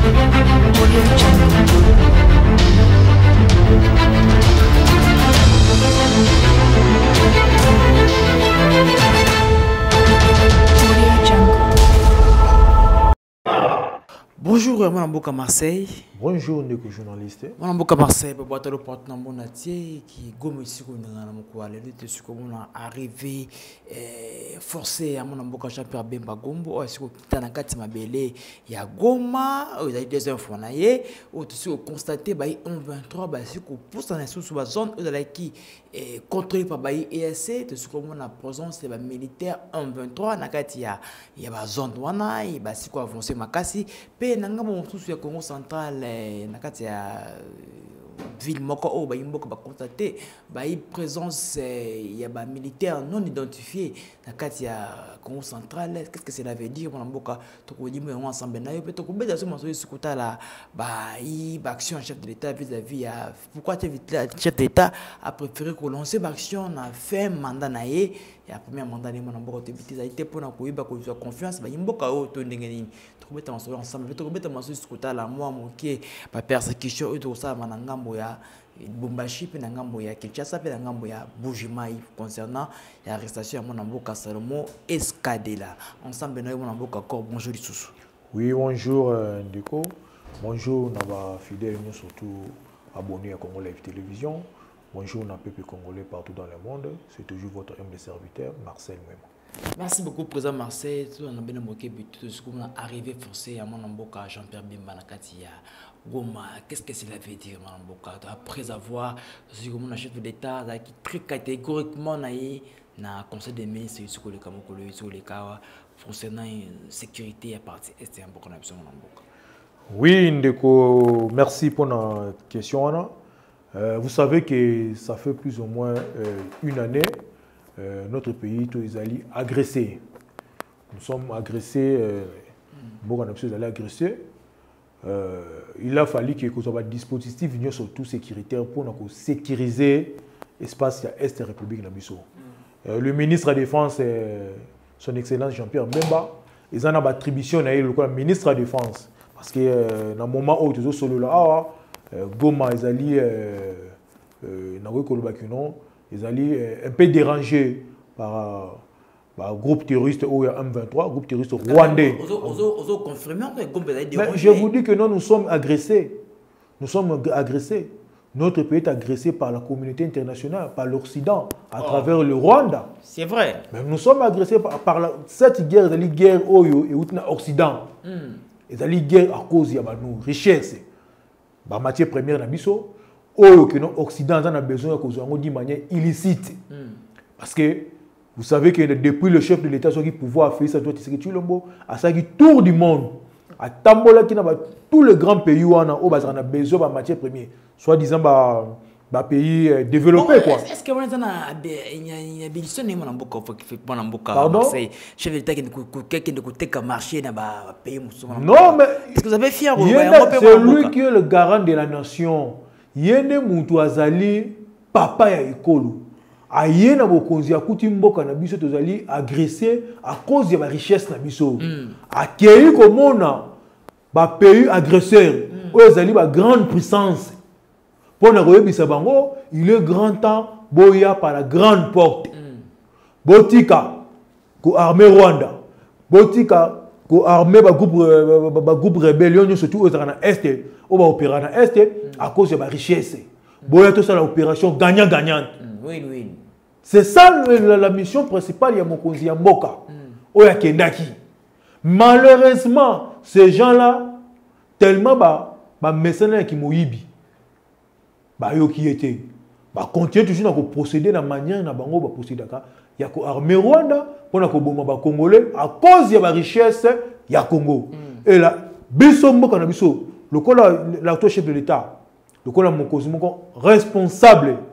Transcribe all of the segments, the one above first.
Bonjour, mon amboka Marseille. Bonjour, Ndeko journaliste. Mon amboka Marseille, je suis le porte-nom qui gomme ici qu'on a arrivé forcé à mon amboka Jean-Pierre Bemba Gombo. Est-ce que tu as un mabele ya Goma, il y a des infos naie, ou tu sais constater bah 123 bah c'est qu'on pousse dans la zone où la qui est contrôlée par baï ESC, tu sais comment la présence des militaires 123 nakati ya ba zone wana, et bah c'est quoi avancer makasi. Nanga mo tout sur Congo central nakati ya ville moko o ba yimboka ba constater ba présence ya ba militaire non identifié nakati ya Congo central. Qu'est-ce que cela veut dire mon mboka to ko dimo ensemble na yo pe to ko beza so maso sikuta la ba action chef de l'état vis-à-vis ya pourquoi chef d'état a préféré ko lancer action na fin mandat na ye ya premier mandat ni mon mboka te bitiza été pour na ko yiba ko confiance ba yimboka o to ndengeni ensemble la moi moké ba persécution et tout ça manangambo ya Bumbashi pe ngambo ya Kinshasa pe ngambo ya Bujimai concernant l'arrestation ya mon amboka Salomo Escadela ensemble na mon amboka encore bonjour Lisusu. Oui, bonjour Ndeko. Bonjour naba fidèles nous surtout abonnés à Congo Live Télévision. Bonjour na peuple congolais partout dans le monde. C'est toujours votre humble serviteur Marcel Mwema. Merci beaucoup, président Marseille. Tout le monde a arrivé forcé à mon amboka Jean-Pierre Bemba Nakatia Goma. Qu'est-ce que cela veut dire, mon amboka? Après avoir, mon chef d'État qui très catégoriquement na conseil des ministres sur le Kamokolo, sur les cas concernant la sécurité et la partie est important mon amboka. Oui, Ndeko, merci pour la question. Vous savez que ça fait plus ou moins une année. Notre pays est allé agressé. Nous sommes agressés. Beaucoup de agressés. Il a fallu que nous ayons un dispositif surtout sécuritaire pour nous sécuriser l'espace Est de la République de Nabiso. Le ministre de la Défense, son Excellence Jean-Pierre Bemba, ils ont attribution le ministre de la Défense. Parce que dans le moment où ils sont solo là, Goma, ils allaient ils allaient un peu dérangés par un groupe terroriste ou M23, groupe terroriste rwandais. Je vous dis que nous sommes agressés. Nous sommes agressés. Notre pays est agressé par la communauté internationale, par l'Occident, à travers le Rwanda. C'est vrai. Mais nous sommes agressés par cette guerre, la guerre Oyo et l'Occident. Ils allaient guerre à cause de nos richesses, la matière première Nabiso. Que l'Occident a besoin de manière illicite. Parce que vous savez que depuis le chef de l'État, qui pouvoir faire ça, à ça qui tour du monde, à Tambola, qui n'a pas tous les grands pays où on a besoin de matière première, soit disant pays développés. Est-ce que vous avez une bénédiction de Marseille? Chef de l'État qui a marché dans le pays. Non, mais est-ce que vous avez fier? C'est lui qui est le garant de la nation. Yene mutu azali papa ya ekolo ayena bokonzi akuti mboka na biso tozali agressé à cause de la richesse na biso akei komona ba pays agresseur oyo ezali ba grande puissance pona koyebisa bango il est grand temps boya par la grande porte botika ko armée Rwanda botika ko armée ba groupe rébellion surtout aux na est ou ba opérer na est à cause de la richesse. Boya tout ça l'opération gagnant-gagnante. Oui, oui. C'est ça la mission principale ya mokonzi ya mboka. Oya kendaki. Malheureusement, ces gens-là tellement ba mercenaires qui moyibi. Ba yo qui était. Ba continuer toujours à procéder de la manière na bango ba procéder ka ya ko armée Rwanda pour na ko bomba ba congolais à cause de la richesse ya Congo. Et là biso mboka na biso le chef de l'État, le responsable,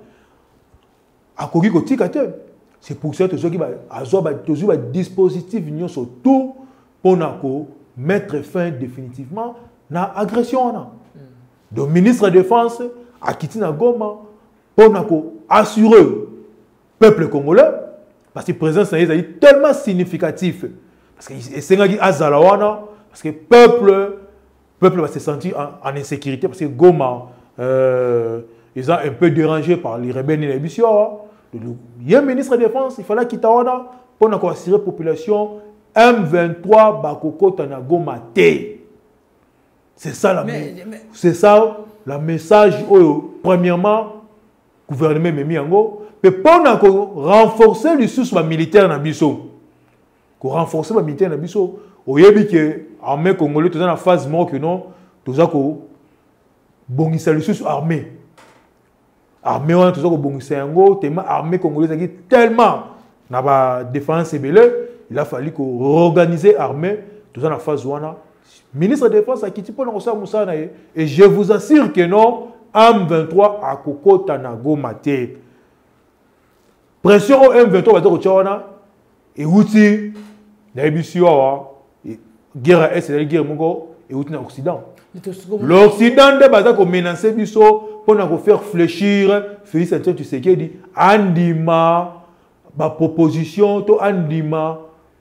c'est pour ça que qui a un dispositif surtout pour mettre fin définitivement à l'agression. Le ministre de la Défense a quitté Goma pour assurer le peuple congolais, parce que la présence est tellement significative. Parce que c'est parce que le peuple peuple va se sentir en insécurité parce que Goma, ils sont un peu dérangés par les rebelles et les bissions. Il y a un ministre de la Défense, il fallait qu'il t'aide pour assurer la population. M23 Bakoko Tanagoma T. C'est ça c'est ça la message. Premièrement, le gouvernement m'a mis en go. Mais pour renforcer les sources militaires dans Bisso. Pour renforcer les militaires dans Bisso. Au yébi que l'armée congolaise est dans la phase mort que non, tout ça ko bongisa les sources armées. Armée on tout ça ko bongisa ngo, tellement armée congolaise qui tellement n'a pas défense belé. Il a fallu organiser l'armée, tout ça dans la phase 1. Ministre de la Défense a quitté pour nous. Et je vous assure que non, M23 a Koko Tanago Maté. Pression au M23 va dire que et outil, guerre est la guerre et outil dans l'Occident. L'Occident a menacé Bisso pour faire fléchir Félix Antoine Tshisekedi, Andima, ma proposition, to Andima.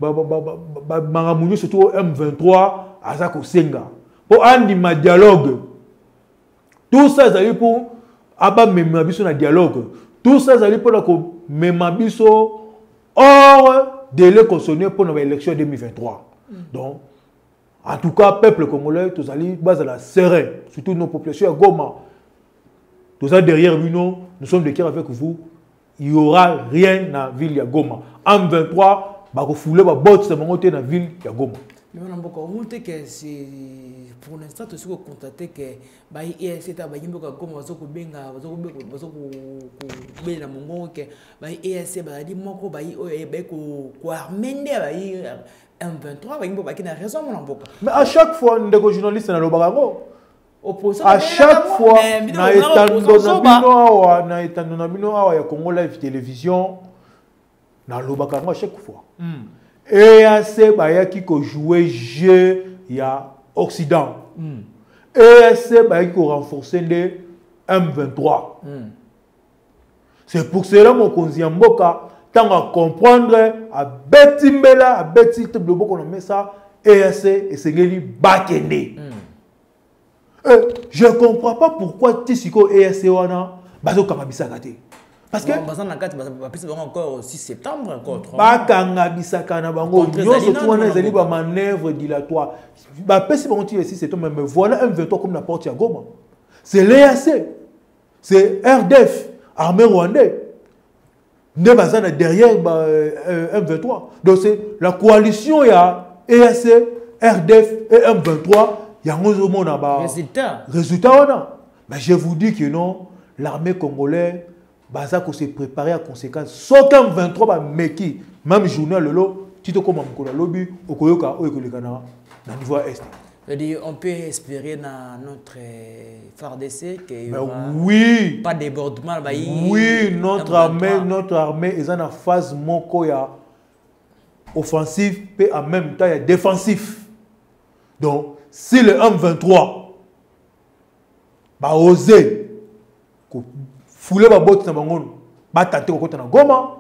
Surtout M23 à Senga pour andima dialogue. Tout ça c'est pour aba memabiso na dialogue. Tout ça c'est pour ko memabiso hors délai constitutionnel pour l'élection 2023. Donc en tout cas peuple congolais tous allez base à la serein, surtout nos populations à Goma. Tout ça derrière nous sommes de cœur avec vous. Il n'y aura rien dans la ville de Goma. M23 bako foulé ba bot c'est mon côté dans la ville de Goma. Mais on a beaucoup monté que c'est pour l'instant tout ce qu'on constate que bah EAC ta bah yimbo ka Goma bazo ko benga bazo ko bela mongo que bah EAC bah di moko bah ko armende bah M23 bah yimbo bah qui n'a raison mon amboka. Mais à chaque fois ndeko journaliste na lobarango à chaque fois na etando na bino awa ya Congo Live Télévision na lobarango à chaque fois. Et assez bayaki ko jouer jeu ya Occident. Et assez bayaki ko renforcer les M23. C'est pour cela mon konziamboka tant à comprendre à betimbela à beti te blobo qu'on met ça et assez et c'est geli bakende. Je comprends pas pourquoi tisiko et assez wana bazo kamabisa gate. Parce que encore 6 septembre encore 3 bakanga bisaka na bango nyonso tuwana ezali ba manœuvre dilatoire ba pesi bango ti 6 septembre mais voilà M23 comme la porte ya Goma. C'est l'EAC, c'est RDF, armée rwandais. Ne bazana derrière M23. Donc c'est la coalition ya EAC, RDF et M23 ya ngozo mona ba résultat wana. Mais je vous dis que non, l'armée congolaise Baza ko se préparer à conséquence. Sauf qu'en 23 ba meki même journal lolo tito comme mkola lobby okoyoka oyekoleka na niveau est. On peut espérer dans notre FARDC que oui, pas débordement oui, notre armée est en phase moko ya offensif et en même temps ya défensif. Donc si le M23 ba oser fouler ma botte na bango ba tenter ko na Goma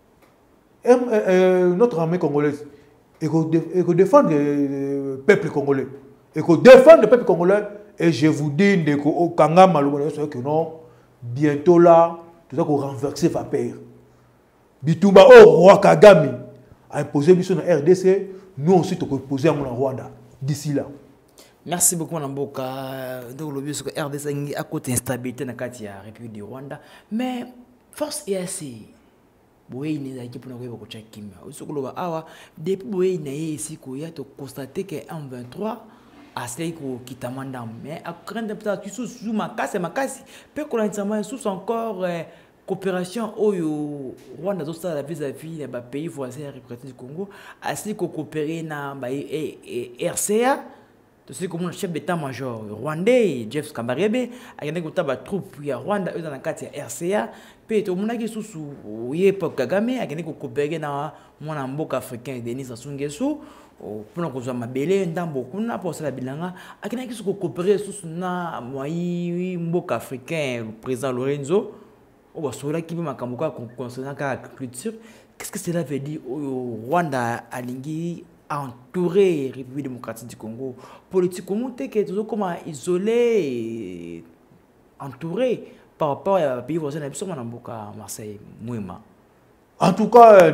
notre armée congolaise et que défendre le peuple congolais et que défendre le peuple congolais et je vous dis de ko kanga malumo que non bientôt là tout ça qu'on renverser va père bitumba au roi Kagame a imposé biso na RDC nous aussi to ko poser en Rwanda d'ici là. Merci beaucoup Namboka. Donc le but que RDC a côté instabilité dans la République du Rwanda, mais force EAC. Boye ni zaki pour nous ko chakima. Osukolo awa depuis boye na ici ko ya to constater que M23 a cela ko kitamanda mais à grande peut-être sous makasi peut ko l'ensemble sous encore coopération au Rwanda tout ça la vis-à-vis des pays voisins représentés du Congo a cela ko coopérer na RCA. C'est comme le chef d'état-major rwandais, Jeff Kambarebe, a gagné des troupes à Rwanda, dans la carte RCA. Puis, tout le monde qui sous Kagame, a gagné des coopérer dans mon mboka africain, Denis Sassou Nguesso, pour nous faire ma belle, dans beaucoup de pour la bilanga, a gagné des coopérer sous na mboka africain, le président Lorenzo, ou cela qui veut ma kamboka concernant la culture. Qu'est-ce que cela veut dire au Rwanda, à Lingui? entouré République démocratique du Congo. Politiquement, tu es comment isolé, entouré par rapport à pays voisins, à Marseille, Mouima. En tout cas,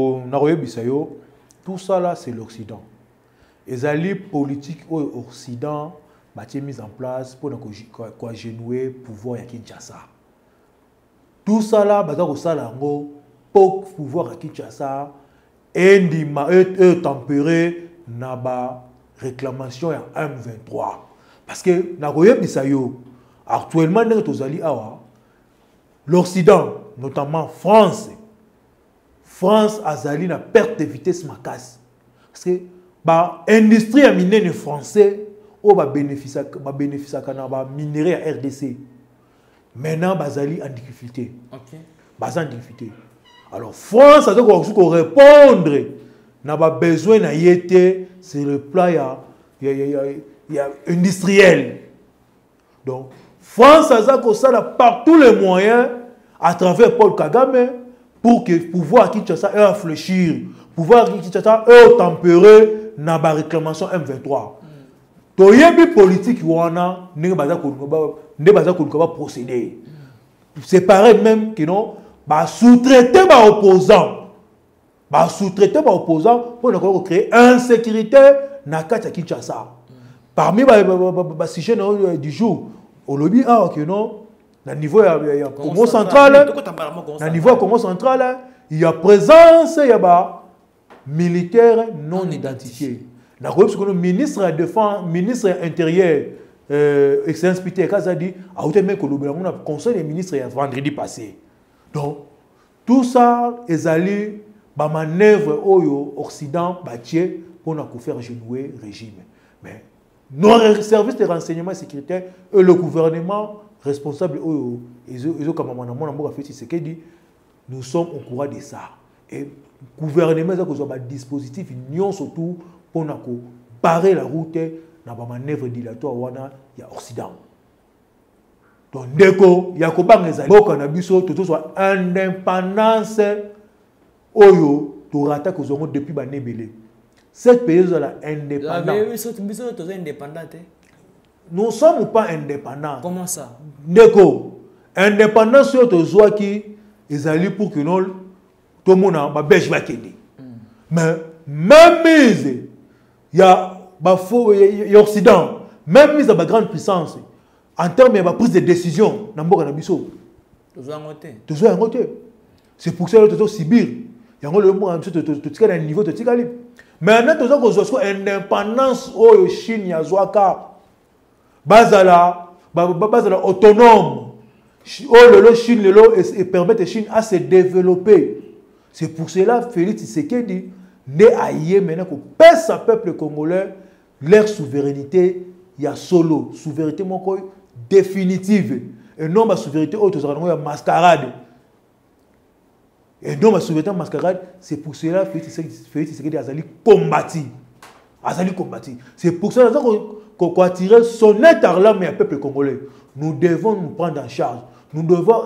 tout ça là, c'est l'Occident. Les alliés politiques au Occident ont été mis en place pour agenouer le pouvoir de Kinshasa. Tout ça là, pour le pouvoir de Kinshasa est tempéré dans la réclamation de M23. Parce que actuellement, l'Occident, notamment France a zali na perte de vitesse makasi. Parce que l'industrie a miné français ou bénéficie na minerai à RDC. Maintenant, bazali en difficulté. Okay. En difficulté. Alors, France a dû répondre na besoin na yété sur le plan industriel. Donc, France a dû par tous les moyens à travers Paul Kagame pour que le pouvoir Kinshasa ait réfléchir, pouvoir Kinshasa ait tempérer na ba réclamation M23. To yebi politique wana ne baza ko procéder. C'est pareil même que non ba sous-traiter ba opposant. Ba sous-traiter ba opposant pour créer insécurité na kati ya Kinshasa. Parmi ba sujet du jour, au lobby que non au niveau de Congo central, au niveau de Congo central, il y a présence, il y a militaires non identifiés. Le ministre de Défense, ministre intérieur, Excellence Peter Kazadi, a été mis au conseil des ministres vendredi passé. Donc, tout ça est allé à manœuvre au Occident pour faire genouer le régime. Mais nos services de renseignement sécuritaire et le gouvernement responsable, nous sommes au courant de ça. Et le gouvernement a un dispositif, surtout pour barrer la route dans la manœuvre dilatoire il y a l'Occident. Donc, il y a une indépendance depuis Banébélé. Cette pays est indépendante. Nous ne sommes pas indépendants. Comment ça? Indépendance, c'est qui est allé pour que nous, tout le monde a belge va quitter. Mais même mise, il y a l'Occident, même mise à la grande puissance, en termes de prise de décision, c'est pour ça que nous sommes Sibir. Il y a un niveau de Tigali. Mais maintenant, nous avons une indépendance au Chine, Yazouaka, Bazala, autonome. Le Chine et permet à Chine à se développer. C'est pour cela que Félix Tshisekedi n'est aillé maintenant que pèse à peuple congolais leur souveraineté, il y a solo, souveraineté définitive. Et non ma souveraineté autre mascarade. Et non ma souveraineté mascarade, c'est pour cela que Félix Tshisekedi a combattu. C'est pour cela qu'on a tiré son état là mais un peuple congolais. Nous devons nous prendre en charge. Nous devons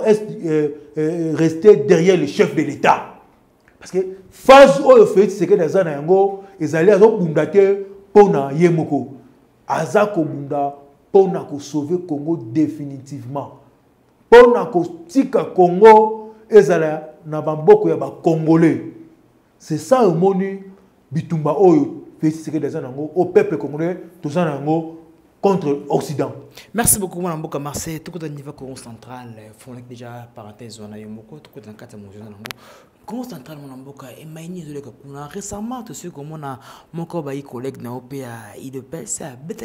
rester derrière le chef de l'État. Parce que phase où Félix Tshisekedi a zanango, ils allaient à Bundate pour na yemoko. Azako Bunda pour na sauver Congo définitivement. Pour na tika Congo, ils allaient na bamboko ya ba Congolais. C'est ça le monu bitumba oyo Félix Tshisekedi a zanango au peuple congolais tout zanango contre l'Occident. Merci beaucoup, Mme Mboka Marseille. Tout le niveau Congo central, il faut déjà parenthèse, on a eu beaucoup, tout le temps, Congo central, Mme Mboka, et Maïni, récemment, tout ce que mon collègue na OPA, il de PSA,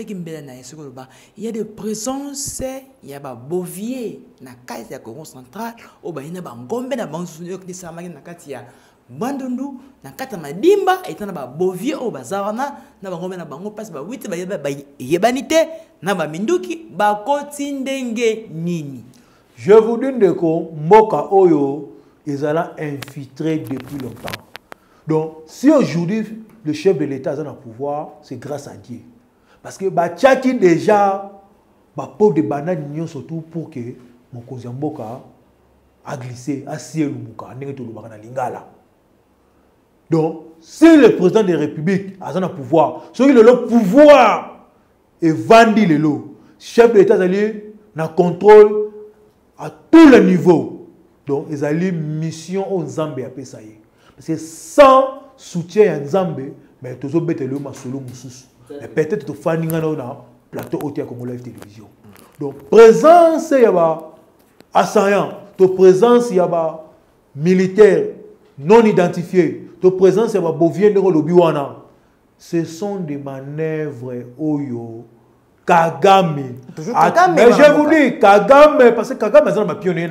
il y a des présences, il y a des boviers, na case de Congo central, il y a des ngombe, na bansuyo, qui sont na katia. Bandundu na kata madimba etana ba bovier o bazarana na bangombe na bango passe ba 8 ba yebanité na ba minduki ba koti ndenge nini. Je vous dis que Mboka Oyo ils allaient infiltrer depuis longtemps. Donc si aujourd'hui le chef de l'État est en pouvoir, c'est grâce à Dieu. Parce que ba tchaki déjà ba pot de banane surtout pour que mon cousin Mboka a glissé à ciel muka ndenge to lubaka na lingala. Donc, si le président de la République a un pouvoir, celui qui a le pouvoir et vendu le lot, chef de l'État a contrôle à tous les niveaux. Donc, ils ont une mission au Zambie à Pesaïe. Parce que sans soutien à Zambie, mais tu as besoin de solo moussous. Mais peut-être que tu as un plateau au Congo Live Télévision. Donc, présence, il y a assaillant, ta présence, il y a militaire non identifié, ta présence, il y a bovien de l'Obiwana. Ce sont des manœuvres Oyo. Kagame. Mais je vous dis, Kagame, parce que Kagame est un pionnier.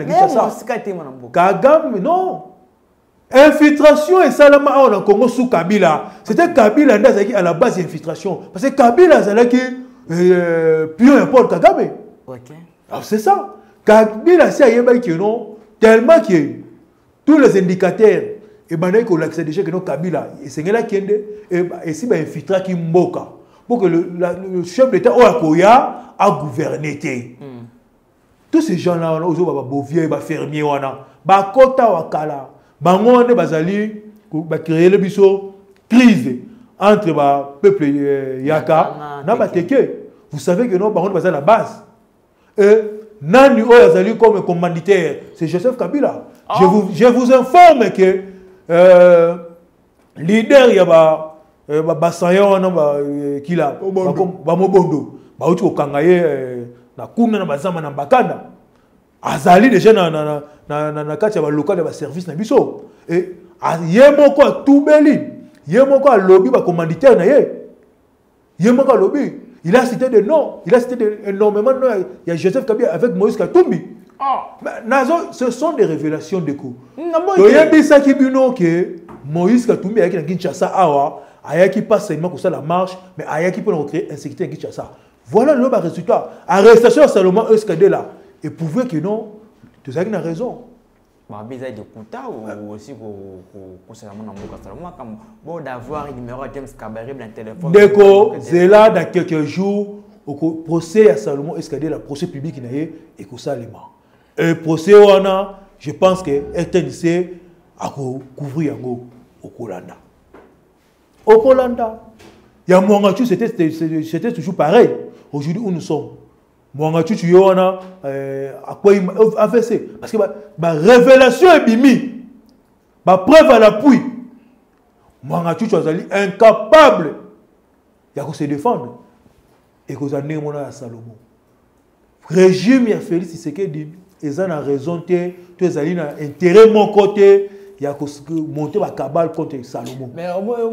Kagame, non. Infiltration et Salama en Congo sous Kabila. C'était Kabila à la base d'infiltration. Parce que Kabila, c'est là qui pion Paul Kagame. Alors c'est ça. Kabila, c'est un qui non, tellement que tous les indicateurs, et maintenant qu'on l'accès déjà que non Kabila, et c'est là qui est, et si infiltra qui mboka. Pour que le chef d'État Oakoya a gouverné. Tous ces gens-là, ils ont des fermiers, des kota wakala, des bazali, créer le biseau, crise entre le peuple Yaka, vous savez que nous avons la base. Et Nani Oyazali comme commanditaire, c'est Joseph Kabila. Je vous informe que leader Yaba. Basaya wana kila ba mobondo ba uti okangaye na kuna na bazama na bakanda azali déjà na kati ya ba local ya ba service na biso et yemoko atubeli yemoko alobi ba commanditaire na yemoko alobi il a cité des noms, il a cité énormément de noms. Il y a Joseph Kabila avec Moïse Katumbi. Ce sont des révélations de coups. Il y a des gens qui disent que Moïse Katumbi avec la Kinshasa awa Ayaki passe seulement pour ça la marche, mais Ayaki peut recréer insécurité en Kinshasa. Voilà le résultat. Arrestation à Salomon Euskade là. Et prouver que non, tu as raison. Il y a des contacts ou aussi concernant Salomon, comme bon d'avoir un numéro de James Kabarib dans le téléphone. D'accord, c'est là dans quelques jours, au procès à Salomon Euskade, le procès public qui est et que ça le procès je pense que RTNC a couvrir au Kolanda. Au Polanda, il y a Mwangachu, c'était toujours pareil. Aujourd'hui, où nous sommes. Mwangachu, tu y as à quoi il a fait. Parce que la révélation est bimi. La preuve à l'appui. Mwangachu, tu es incapable de se défendre. Et que vous avez à Salomon. Régime, il y a Félix Tshisekedi. Ils ont raison, tu es intérêt de mon côté. Il y a monté la cabale contre Salomon. Mais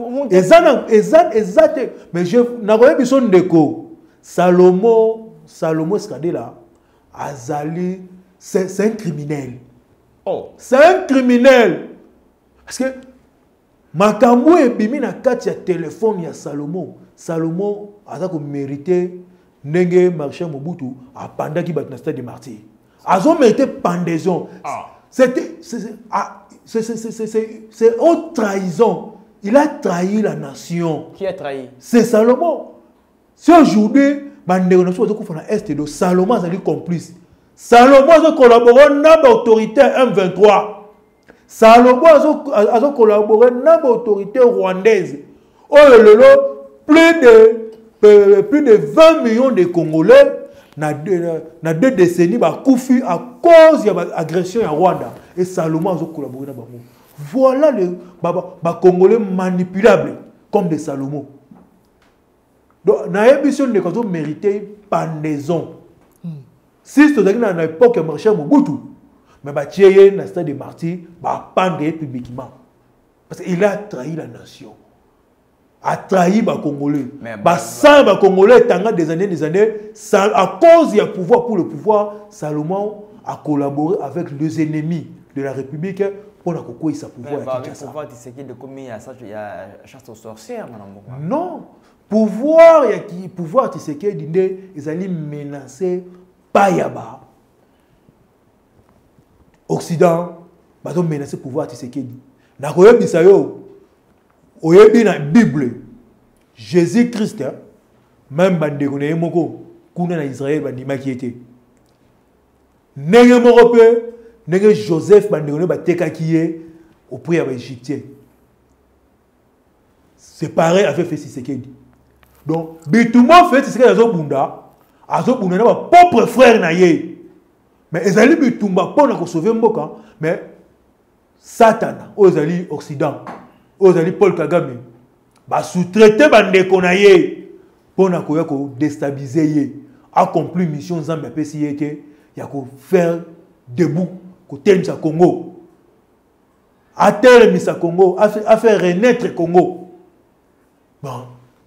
mais je n'ai pas besoin de quoi. Salomon Euskade là, Azali, c'est un criminel. Oh. C'est un criminel. Parce que Makambo et Bimi na kati ya téléphone il y a Salomon. Salomon a mérité Nenge Marché Mobutu à pendant qu'il bat dans stade de martyr. Ils ont mérité pendaison. C'est haute trahison. Il a trahi la nation. Qui a trahi? C'est Salomon. Si aujourd'hui, Salomon a été complice. Salomon a collaboré avec l'autorité M23. Salomon a collaboré avec l'autorité rwandaise. Oh, plus de 20 millions de Congolais dans 2 décennies koufi à cause de l'agression à Rwanda. Et Salomon a collaboré avec eux. Voilà les Congolais manipulables comme des Salomon. Donc, dans l'émission de Kazo mérité pendaison. Si tu as dans l'époque de Marché Mobutu, mais tu es dans le stade de martyr, pendre publiquement. Parce qu'il a trahi la nation. A trahi les Congolais. Sans les Congolais, des années, à cause du pouvoir pour le pouvoir, Salomon a collaboré avec les ennemis de la République pour la pouvoir. Il y a chasse aux sorcières. Non. Pouvoir Tshisekedi ils allaient menacer Payaba. Occident, ils ont menacé le pouvoir Tshisekedi. Dans la Bible, Jésus-Christ, même Bandegone Moko, Kuna Israël, Bandima qui était. Nenge Morope, Nenge Joseph Bandegone Bateka qui est au prix à l'Égyptien. c'est pareil avec Félix Tshisekedi. Donc, Bitumba Félix Tshisekedi azobunda na ba propre frère na ye. Mais ezali Bitumba pour sauver mboka, mais Satana, ezali Occident, ezali Paul Kagame, ba sous-traiter bandeko na ye pour na koya ko déstabiliser ye, accomplir mission Zambia pesi yeke ya ko faire debout côté de Congo. À terre misa Congo, à faire renaître Congo. Bon,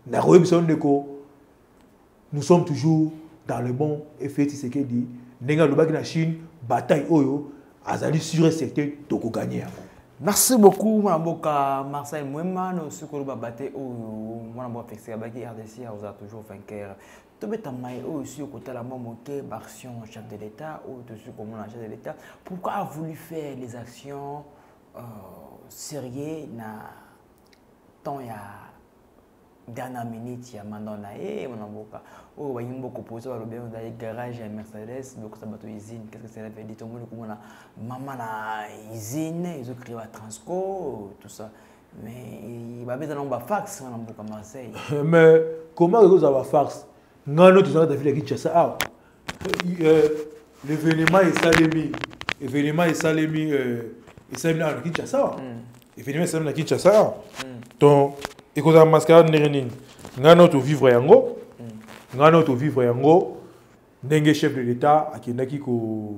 nous sommes toujours dans le bon effet, c'est ce qu'il dit. Nenga le na Chine, bataille oyo, azali sûr et certain de gagner. Merci beaucoup, Manaboka Marseille Mouema, nous sommes sur la bataille oyo, Manaboka Fexé, Baki RDC, vous êtes toujours vainqueur. Tu peux t'amener aussi au côté de la montée, Barsion, chef de l'État, ou dessus comme le chef de l'État. Pourquoi a voulu faire les actions sérieuses dans la dernière minute, il y a Mandona et Manaboka. Oh, il y a beaucoup de choses, il y a un garage à Mercedes, donc ça va être une usine. Qu'est-ce que ça veut dire? Tout le monde a maman na usine, ils ont créé un Transco, tout ça. Mais il va mettre un fax à Marseille. Mais comment vous avez fax? Nous avons tous les villes qui sont l'événement est salémi. L'événement est salémi. Et ça, il y a Kinshasa. L'événement est salémi à Kinshasa. Donc, il y a une mascarade nérénine. Nous avons vivre yango. Nous avons vivre yango. N'engé chef de l'État à Kenaki ko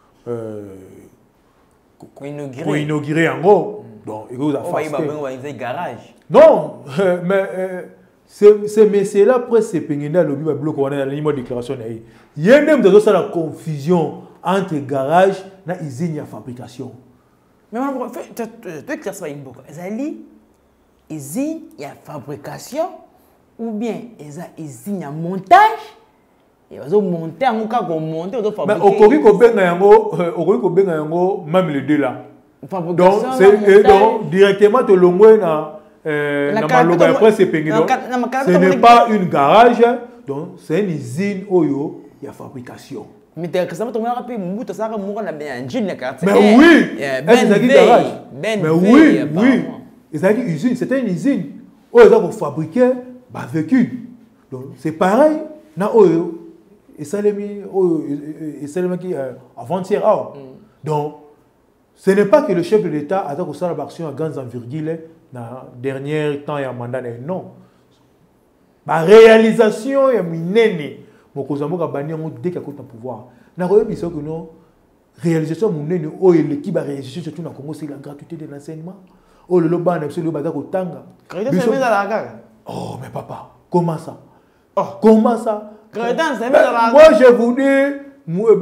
inaugurer yango. Donc, il y a un garage. Non, mais ces messieurs-là, après ces pénins, le bloc, on a la ligne de déclaration. Il y a même la confusion entre garage et usine de fabrication. Mais tu éclaires ça une boucle. Est-ce usine de fabrication ou bien usine de montage? Et on monter en cas qu'on monte, on doit fabriquer. Mais au Kobenga, même les deux là. Donc, directement, tu l'as ce n'est pas une garage, donc c'est une usine oyo il y a fabrication. Mais oui, est-ce mais oui, usine, c'était une usine où ils ont fabriqué des véhicules. Donc c'est pareil, na oyo et ça les qui avant-hier. Donc ce n'est pas que le chef de l'État a fait une action à grande envergure dans le dernier temps, il y a un mandat. Non. La réalisation est minée. Mon cousin a banni dès qu'il a le pouvoir. La réalisation minée, l'équipe a réalisé surtout dans le Congo, c'est la gratuité de l'enseignement. Oh, le loban, c'est le badak au tanga. Oh, mais papa, comment ça? Comment ça? Moi, je vous dis,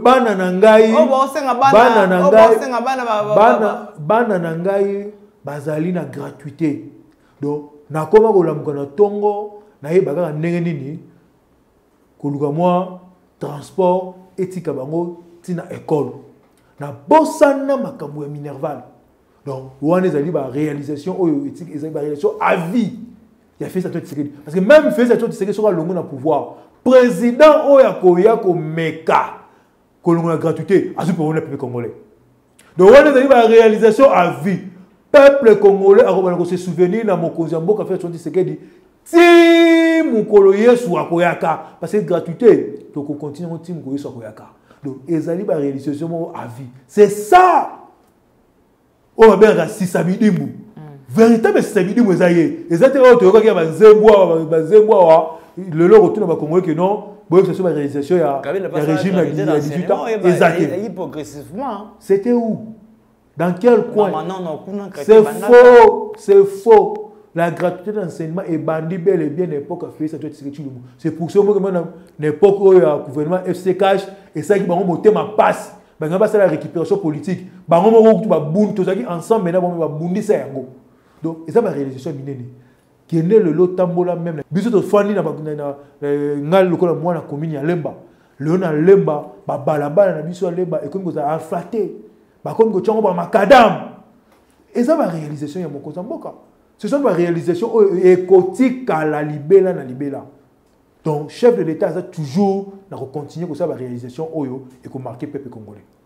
bananangai, bazali na gratuité. Donc, na koma ko lamkana tongo, na ye bagaka ndenge nini, koluka moi transport éthique bango tina école. Na bosana makambo ya Minerval. Donc, wana ezali ba réalisation oyo éthique ezali ba réalisation à vie. Il a fait ça tout Tshisekedi. Parce que même fait ça tout Tshisekedi sera longo na pouvoir. Président oya koya ko meka kolongo na gratuité, azu pour le peuple congolais. Donc, wana ezali ba réalisation à vie. Peuple congolais a se souvenir dans mon Kozambo qui a fait son Tshisekedi. Si mon kolo yesu akoyaka parce que gratuité donc on continue on tim ko yesu akoyaka. Donc ezali ba réalisation à vie. C'est ça. On va bien si sabidimbu. Véritable sabidimbu ezaye. Ezatera otoyoka ki bazembwa le lo retourne ba Congolais que non, bon que ce soit la réalisation ya régime à 18 ans exactement. Progressivement. C'était où? Dans quel coin? C'est faux, c'est faux. La gratuité d'enseignement est bandie bel et bien l'époque a fait ça. C'est pour ça que l'époque où il y a un gouvernement FC Cash et ça qui va monter ma passe. Il va passer la récupération politique. Il va monter ensemble maintenant il va bundi ça. Donc et ça ma réalisation minée. Qui est né le lot tambola même. Biso to fandi na ngal lokola moi na commune ya Lemba. Le na Lemba ba balabala na biso Lemba et comme vous a flatté. Comme que tu as macadam. Et ça va réalisation ya moko zamboka. Ce sont des réalisations écotiques à la libéla na libéla. Donc chef de l'État a toujours na continuer comme ça la réalisation oyo et qu'on marquer peuple congolais.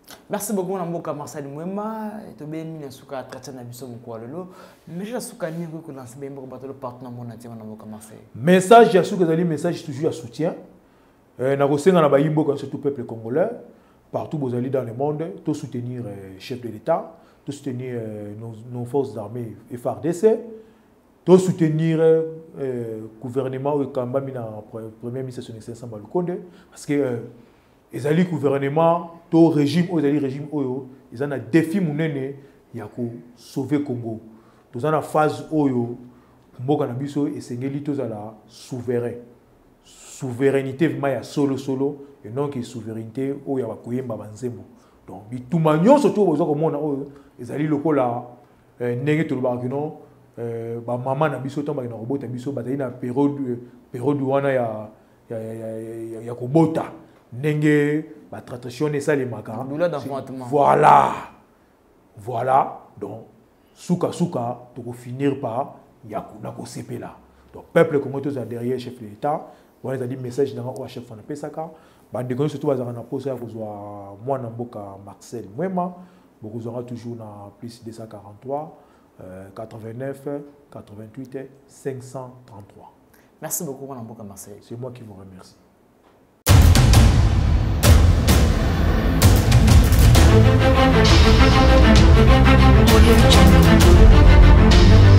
Merci beaucoup mon amboka Marcel Mwema to ben na suka tracha na biso mko lolo mais je suka ni ko lancer ben ko batalo partenaire mon atima na amboka Marcel message ya suka zali message toujours à soutien na kosenga na bayimbo comme tout peuple congolais partout vous allez dans le monde tout soutenir chef de l'État tout soutenir nos forces armées FARDC tout soutenir gouvernement au Kambami na premier ministre son excellence Balukonde parce que les alliés gouvernement, tout régime, ils ont un défi monene ya ko sauver Congo. Tous en phase oyo, mboka na biso et sengeli tous la souverain. Souveraineté vraiment ya solo et non que souveraineté oyo ya koyemba banzembo. Donc bitumanyo surtout bozo ko mona oyo, les alliés lokola ndenge to ba kino ba mama na biso tamba na robota biso ba na période wana ya kobota. Nenge ba tradition et ça les magas voilà donc souka to finir par yakuna ko sepela donc peuple comme tous derrière chef de l'État on a dit message dans au chef na pesaka ba de surtout bazana na posa ko zwa mwana mboka Marcel Mwema beaucoup aura toujours na plus 243 89 88 533. Merci beaucoup mwana mboka Marcel. C'est moi qui vous remercie. Audio Jungle.